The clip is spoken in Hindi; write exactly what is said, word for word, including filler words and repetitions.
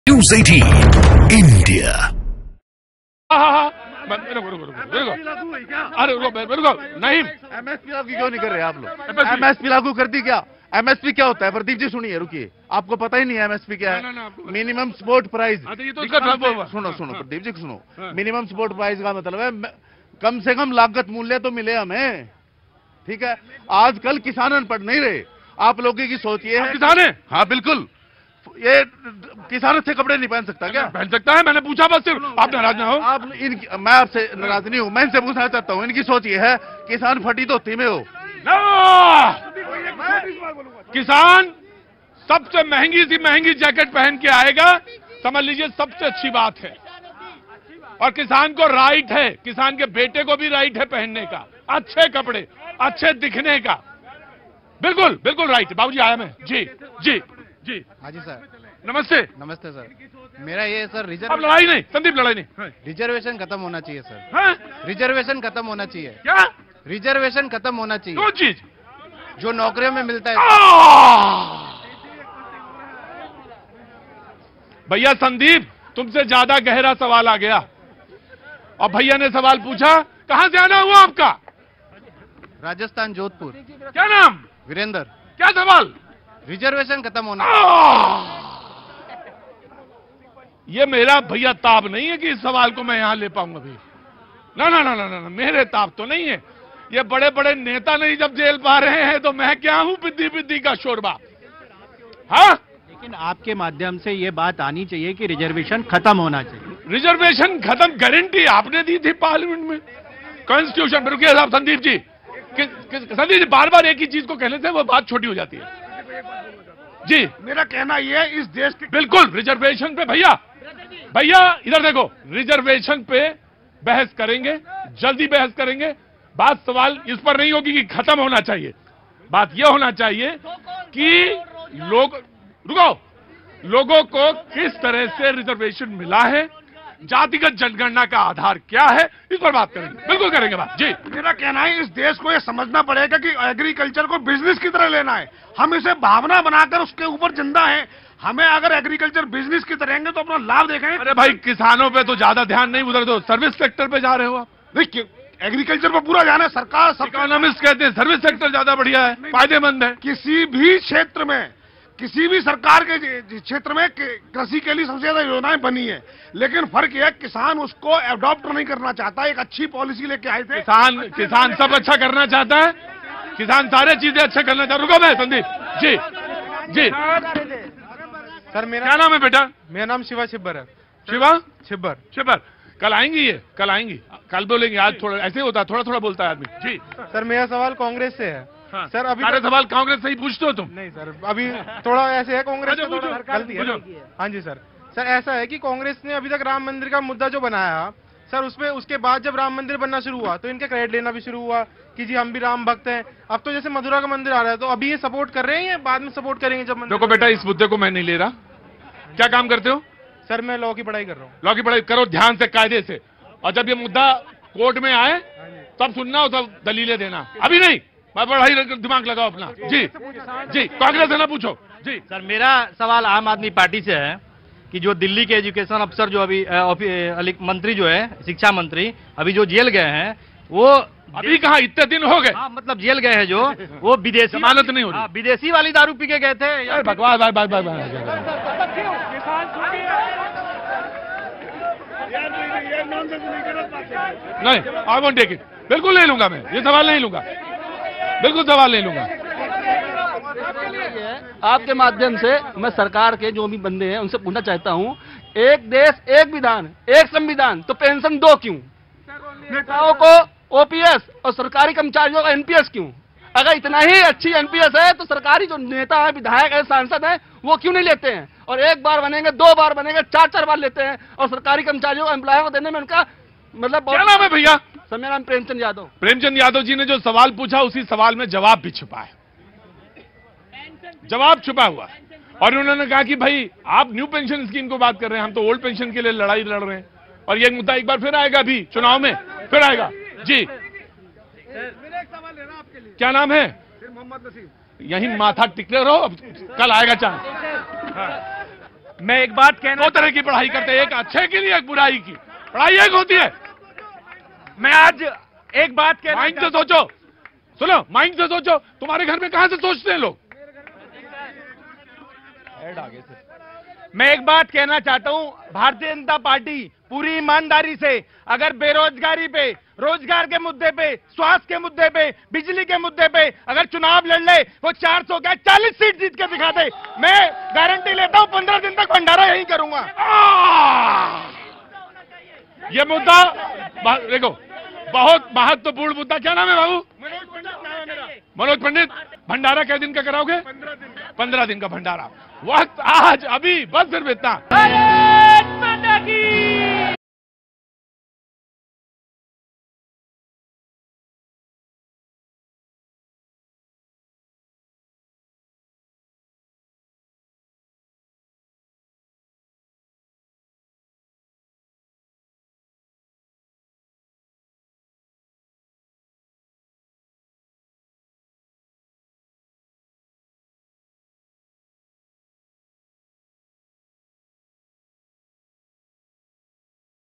न्यूज़ अठारह इंडिया। रुको रुको रुको रुको अरे रुको रुको नहीं, एमएसपी लागू क्यों नहीं कर रहे आप लोग? एमएसपी लागू कर दी क्या? एमएसपी क्या होता है प्रदीप जी? सुनिए, रुकिए, आपको पता ही नहीं है एमएसपी क्या है? Minimum support price. सुनो सुनो प्रदीप जी सुनो, मिनिमम सपोर्ट प्राइस का मतलब है कम से कम लागत मूल्य तो मिले हमें, ठीक है? आजकल किसान अनपढ़ नहीं रहे, आप लोगों की सोच ये है। किसान है? हाँ बिल्कुल, ये किसान से कपड़े नहीं पहन सकता क्या? पहन सकता है, मैंने पूछा बस, सिर्फ आप नाराज ना हो। आप इनकी, मैं आपसे नाराज नहीं हूँ, मैं इनसे पूछना चाहता हूँ, इनकी सोच ये है किसान फटी धोती में हो। किसान सबसे महंगी सी महंगी जैकेट पहन के आएगा, समझ लीजिए सबसे अच्छी बात है। और किसान को राइट है, किसान के बेटे को भी राइट है पहनने का अच्छे कपड़े, अच्छे दिखने का। बिल्कुल बिल्कुल राइट। बाबूजी आया मैं। जी जी जी हाँ जी सर, नमस्ते। नमस्ते सर। मेरा ये सर अब रिजर्व लड़ाई नहीं संदीप, लड़ाई नहीं। रिजर्वेशन खत्म होना चाहिए सर। हाँ? रिजर्वेशन खत्म होना चाहिए। क्या रिजर्वेशन खत्म होना चाहिए? दो चीज जो नौकरियों में मिलता है। भैया संदीप, तुमसे ज्यादा गहरा सवाल आ गया। और भैया ने सवाल पूछा, कहां से आना हुआ आपका? राजस्थान जोधपुर। क्या नाम? वीरेंद्र। क्या सवाल? रिजर्वेशन खत्म होना। ये मेरा भैया ताब नहीं है कि इस सवाल को मैं यहां ले पाऊंगा अभी। ना ना ना ना ना, मेरे ताब तो नहीं है। ये बड़े बड़े नेता नहीं जब जेल पा रहे हैं तो मैं क्या हूं बिद्दी बिद्दी का शोरबा। हाँ, लेकिन आपके माध्यम से ये बात आनी चाहिए कि रिजर्वेशन खत्म होना चाहिए। रिजर्वेशन खत्म गारंटी आपने दी थी पार्लियामेंट में, कॉन्स्टिट्यूशन में। रुकिए साहब संदीप जी, कि, कि, संदीप जी बार बार एक ही चीज को कहने से वो बात छोटी हो जाती है। जी मेरा कहना यह है इस देश के बिल्कुल रिजर्वेशन पे भैया भैया इधर देखो, रिजर्वेशन पे बहस करेंगे, जल्दी बहस करेंगे। बात सवाल इस पर नहीं होगी कि खत्म होना चाहिए, बात यह होना चाहिए कि लोग रुको लोगों को किस तरह से रिजर्वेशन मिला है, जातिगत जनगणना का आधार क्या है, इस पर बात करेंगे। बिल्कुल करेंगे बात। जी मेरा कहना है इस देश को यह समझना पड़ेगा कि एग्रीकल्चर को बिजनेस की तरह लेना है। हम इसे भावना बनाकर उसके ऊपर जिंदा है। हमें अगर एग्रीकल्चर बिजनेस की तरह तो अपना लाभ देखेंगे। अरे भाई किसानों पे तो ज्यादा ध्यान नहीं, उधर तो सर्विस सेक्टर पे जा रहे हो आप। नहीं, एग्रीकल्चर पर पूरा जाना है। सरकार सब इकोनॉमिस्ट कहते हैं सर्विस सेक्टर ज्यादा बढ़िया है, फायदेमंद है। किसी भी क्षेत्र में, किसी भी सरकार के क्षेत्र में कृषि के लिए सबसे ज्यादा योजनाएं बनी है, लेकिन फर्क यह है किसान उसको अडॉप्ट नहीं करना चाहता। एक अच्छी पॉलिसी लेके आए थे। किसान किसान सब अच्छा करना चाहता है, किसान सारे चीजें अच्छा करना चाहता है। रुको मैं संदीप जी जी सर मेरा क्या नाम है बेटा? मेरा नाम शिवा छिब्बर है। शिवा छिब्बर। शिवर, कल आएंगी ये, कल आएंगी, कल बोलेंगे। आज थोड़ा ऐसे होता है, थोड़ा थोड़ा बोलता है आदमी। जी सर मेरा सवाल कांग्रेस से है। हाँ, सर अभी सारे सवाल कांग्रेस से ही पूछते हो तुम? नहीं सर, अभी थोड़ा ऐसे है कांग्रेस अच्छा, में थोड़ा पूछो, गलती है। पूछो। हाँ जी सर। सर ऐसा है कि कांग्रेस ने अभी तक राम मंदिर का मुद्दा जो बनाया सर, उसमें उसके बाद जब राम मंदिर बनना शुरू हुआ तो इनके क्रेडिट लेना भी शुरू हुआ कि जी हम भी राम भक्त हैं। अब तो जैसे मथुरा का मंदिर आ रहा है तो अभी ये सपोर्ट कर रहे हैं या बाद में सपोर्ट करेंगे जब मंदिर? देखो बेटा, इस मुद्दे को मैं नहीं ले रहा। क्या काम करते हो? सर मैं लॉ की पढ़ाई कर रहा हूँ। लॉ की पढ़ाई करो ध्यान से, कायदे से, और जब ये मुद्दा कोर्ट में आए तब सुनना हो, तब दलीलें देना, अभी नहीं। मैं पढ़ाई दिमाग लगाओ अपना। जी जी कांग्रेस है ना, पूछो। जी सर मेरा सवाल आम आदमी पार्टी से है कि जो दिल्ली के एजुकेशन अफसर जो अभी अ, मंत्री जो है, शिक्षा मंत्री, अभी जो जेल गए हैं वो अभी कहा, इतने दिन हो गए। हाँ, मतलब जेल गए हैं जो वो विदेशी जमानत नहीं हो रही। हाँ, विदेशी वाली दारू पी के गए थे या बकवास बाय बाय बाय बाय। नहीं, आई वोंट टेक इट। बिल्कुल नहीं लूंगा मैं, ये सवाल नहीं लूंगा, बिल्कुल सवाल नहीं लूंगा। आपके माध्यम से मैं सरकार के जो भी बंदे हैं उनसे पूछना चाहता हूं, एक देश एक विधान एक संविधान, तो पेंशन दो क्यों? नेताओं को ओपीएस और सरकारी कर्मचारियों को एनपीएस क्यों? अगर इतना ही अच्छी एनपीएस है तो सरकारी जो नेता है, विधायक है, सांसद है, वो क्यों नहीं लेते हैं? और एक बार बनेंगे, दो बार बनेंगे, चार चार बार लेते हैं, और सरकारी कर्मचारियों को, एम्प्लॉय को देने में उनका मतलब क्या नाम है भैया? सर मेरा नाम प्रेमचंद यादव। प्रेमचंद यादव जी ने जो सवाल पूछा उसी सवाल में जवाब भी छुपा है, जवाब छुपा हुआ है। और उन्होंने कहा कि भाई आप न्यू पेंशन स्कीम को बात कर रहे हैं, हम तो ओल्ड पेंशन के लिए लड़ाई लड़ रहे हैं, और ये मुद्दा एक बार फिर आएगा, अभी चुनाव में फिर आएगा। जी मेरा एक सवाल है ना आपके लिए। क्या नाम है? मोहम्मद नसीम। यही माथा टिकले रहो, अब कल आएगा चांस। मैं एक बात कहना, दो तरह की पढ़ाई करते हैं, एक अच्छे की नहीं, एक बुराई की। पढ़ाई एक होती है। मैं आज एक बात कहना, माइंड से सोचो, सुनो, माइंड से सोचो। तुम्हारे घर में कहां से सोचते हैं लोग? मैं एक बात कहना चाहता हूं, भारतीय जनता पार्टी पूरी ईमानदारी से अगर बेरोजगारी पे, रोजगार के मुद्दे पे, स्वास्थ्य के मुद्दे पे, बिजली के मुद्दे पे अगर चुनाव लड़ ले, वो चार सौ क्या चालीस सीट जीत के दिखा दे, मैं गारंटी लेता हूं पंद्रह दिन तक भंडारा यही करूंगा। ये मुद्दा देखो, बहुत महत्वपूर्ण मुद्दा। क्या नाम है बाबू? मनोज पंडित। भंडारा कै दिन का कराओगे? पंद्रह दिन का भंडारा। वक्त आज अभी बस सिर्फ इतना।